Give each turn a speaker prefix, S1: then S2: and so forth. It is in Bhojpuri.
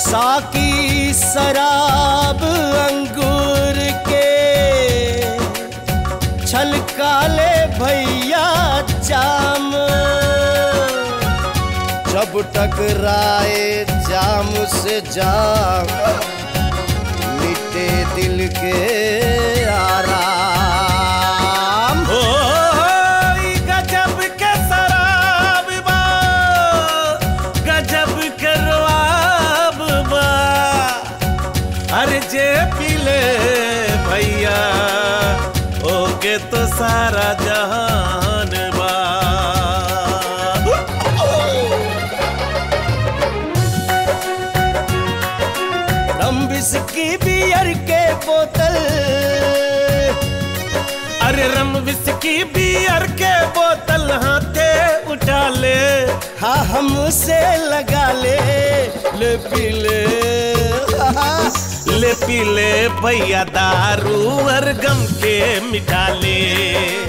S1: साकी शराब अंगूर के छलकाले भैया जाम, जब टकराए जाम से जाम मिटे दिल के आराम।
S2: हो गजब के शराब बा, गजब के रवाब बा, अरे जे पीले भैया ओके तो सारा जहान बा।
S1: रम विस्की बियर के बोतल,
S2: अरे रम विस्की बियर के बोतल हाथे उठा ले,
S1: हाँ हमसे लगा ले, ले पी ले,
S2: ले पी ले भैया दारू और गम के मिटा ले।